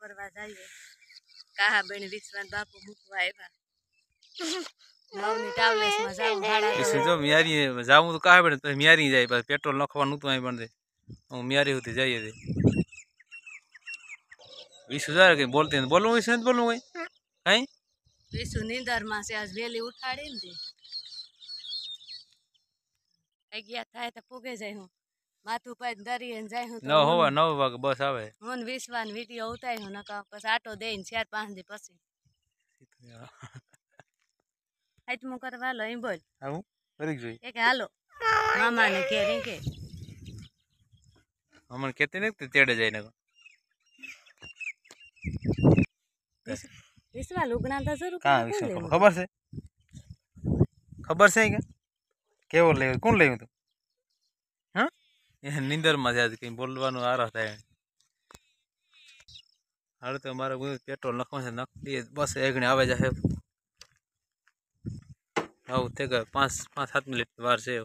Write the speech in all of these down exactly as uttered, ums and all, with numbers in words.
करवा जाइए कहा बेन विश्वान बापू मुकवा आव्या नवनी टावलेस में जाऊं भाड़ा इसे जो मियारी जाऊं तो कहा बेन तो मियारी जाए बस पेट्रोल नखवानुं तो आई बन दे હું મિયારી होती जाइए दे बीस हजार के बोलते हैं बोलूँ इसे बोलूँ कहीं कहीं विशु नींदर में से आज वेली उठाड़ी ने अगिया थाय तो पुगे जाय हूँ माथू पर दरिये जाय हूँ न होवा नौ वागे बस आवे हुन विश्वान वीडियो उतारी हूँ नका बस आटो देन चार पांच दी पसी आज मु करवा लो ई बोल आऊ करी जोई एक हालो मामा ने के रे के हमन कहते ने तेड़े जाए ना विश्वा लुगना तो जरूर कहां विश्वा खबर से खबर से क्या केवो ले कौन ले तू हां ये नींदर में आज कहीं बोलवानो आ रहा है हाल तो हमारा पेट्रोल नखवा से नख दिए बस एकने आवे जाए हाउ ते का पाँच पाँच सात मिनट बार से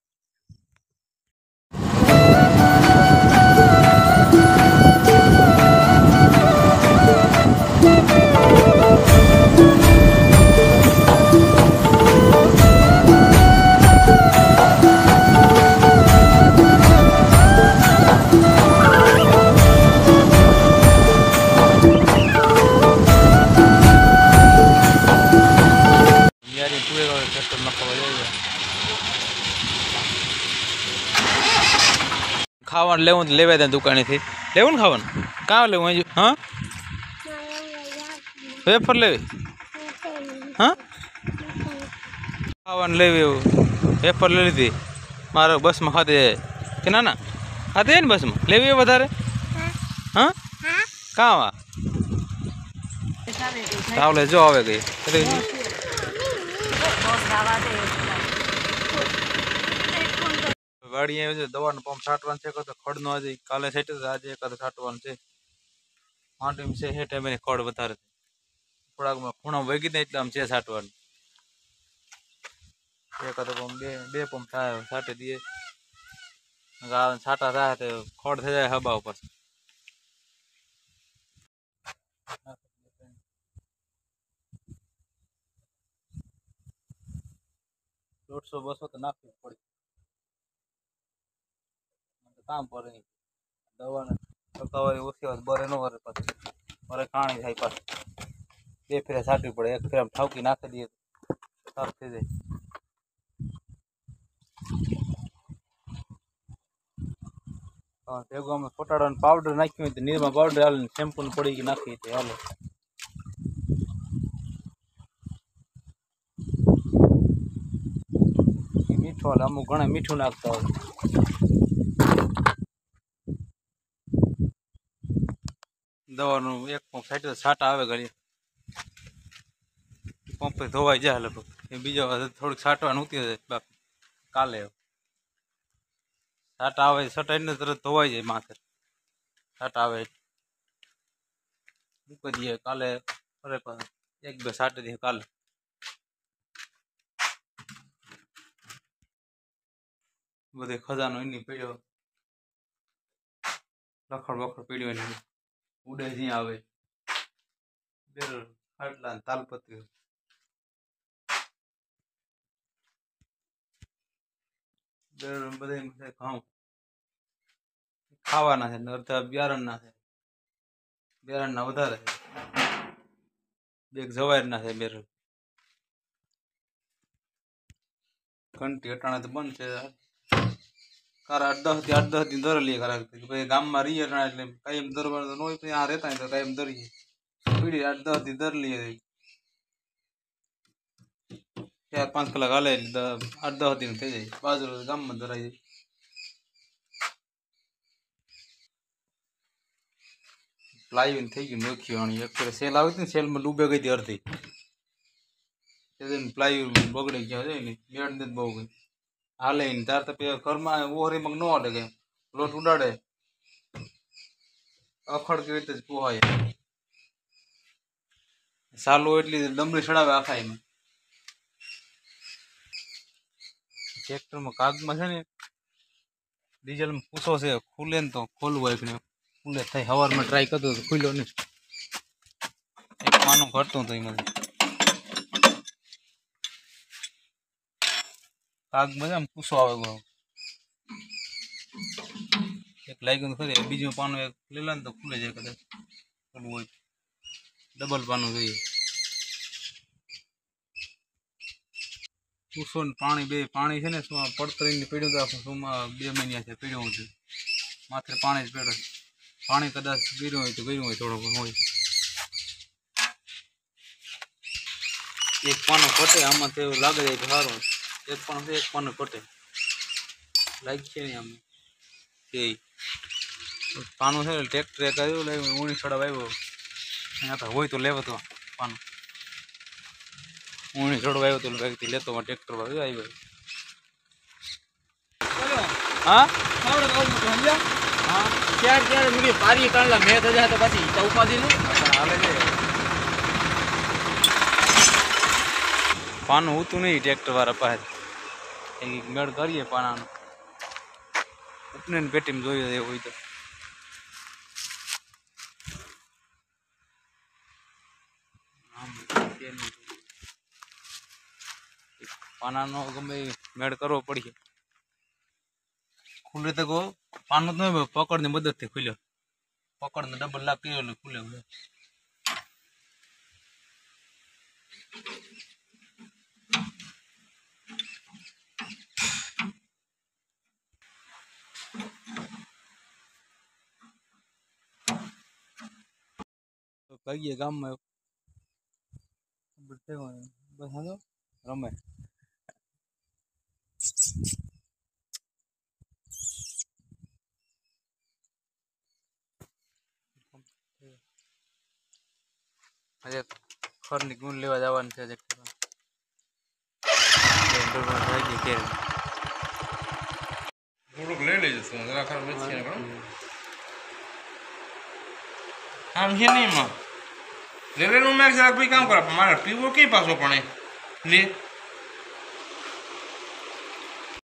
खावन लेव लेवा था दुकान थी लेव खावन कहाँ लेव हाँ वेफर ले हाँ खावन ले वेफर ले लीधी मारे बस में खाते कि ना ना खाते है बस में लेवी वधारे हाँ कहाँ वहाँ रावले जो आवे गई गाड़ी जो दवा पंप छाटवा है तो खड़ न आज काले सेट आज एक छाटवा है माटी में से हे टाइम खड़ बता थोड़ा खूणा वगी दे एट छे छाटवा एक पंप बे बे पंप छाटे दिए छाटा रहा तो खड़ थे जाए हवा ऊपर दौड़ सौ बसो तो नाखी पड़ी काम पर दवा ने छकावारी ओછી વાત બરે નો વરે પાછ મારે કાણી થાય પાછ બે ફેરે સાટવી પડે એક ફેર ઠાવકી નાખી દઈએ સાફ થઈ જાય હા ભેગો અમે ફોટાડાનો પાવડર નાખ્યો તો નીરમાં પાવડર હાલે શેમ્પૂ ને પડી કે નાખી તો હાલે મીઠું હાલે અમુક ઘણા મીઠું નાખતા હોય दवा एक पंप साइड छाटा आवे घड़ी पंप धोवाई जाए लगभग बीजा थोड़ी छाटवा होती है बाकी काले छाटा आवे छटाई ने तरह धोवाई जाए माथे छाटा आवे मूकी दिए काले अरे एक बे छाटे दिए काले बधे खजानो इनी पीड़ो रखड़ बखड़ पीड़ो उड़े जी आवे बेर खाटला तालपत्री बेर बधे खाऊं खावाना है नरता बियारण ना है बियारण ना वधारे है बेग जवायर ना है बेर घंटी अटाणे तो बंद है कार आठ दस आठ दस दिन दर लिए करा भाई गाम में रही अटाणे એટલે કાયમ દરબાર તો નોય તો यहाँ रहता है तो कायम दरिए पीड़ी आठ दस दिन दर लिए चार पांच कलाक हाले आठ दस दिन थी जाए बाजू गाम में दराई प्लाईन थी गई नोखी आनी एक फेर सेल आई थी सेल में डूबे गई थी अर्धी प्लाई बगड़ी गया है बेड ने बहु गई हाले तार तो घर में ओहरी मग न हाले गए लोट उड़ाड़े अखड़ के रीते पोहाय सालो एटली डमरी चढ़ावे आखा में ट्रेक्टर में काग में है डीजल में पूछो से खुले तो खोलव एक खुले थे हवार में ट्राई कर दो खुलो नहीं પાનું ઘટતું હતું એમાં કાગ મજા આમ કૂસો આવે ગયો એક લાગ્યું ખરી બીજું પાનું એક લેલા ને તો ખુલે જાય કદાચ હોય ડબલ પાનું જોઈએ કૂસો ને પાણી બે પાણી છે ને શું પડતરીને પીડ્યું તો આખું શુંમાં બે મહિના છે પીડ્યું હતું માથે પાણી જ પીડે પાણી કદાચ ગીર્યું હોય તો ગયું હોય થોડું હોય એક પાનું ઘટે આમાં એવું લાગે જાય તો સારું એક પાનું એક પાનું ઘટે લાગી છે ને આમ તે પાનું છે ટ્રેક્ટરે કર્યું લાવ્યું ઊણી ચડાવ આવ્યો અહીંયા તો હોય તો લેવો તો પાનું ઊણી ચડવા આવ્યો તો કંઈકથી લેતો ટ્રેક્ટર આવ્યો હા હા ચાર ચાર મૂકી પારી કાઢલા મેં થયા તો પછી ઉપાધિ નહીં હાલે છે પાનું હોતું નહીં ટ્રેક્ટર વાળા પાસે મેળ કરીએ પાનાનું ઉપને પેટીમાં જોઈએ એવું હોય તો પાનાનો ગમે મેળ કરવો પડીએ ખુલે તો કહો પાનું તો પકડની મદદથી ખુલ્યો પકડને ડબલ લાગ કર્યો એટલે ખુલે ભાગીએ ગામમાં બસ હાલો રમે આજે ખરની ગુણ લેવા જવાનું છે થોડુંક લઈ લેજો શું જરા ખર બચી ને આમ છે નહીં માં રેલવેનું મેં જરાક ભાઈ કામ કરે મારે પીવો કઈ પાછો પણ લે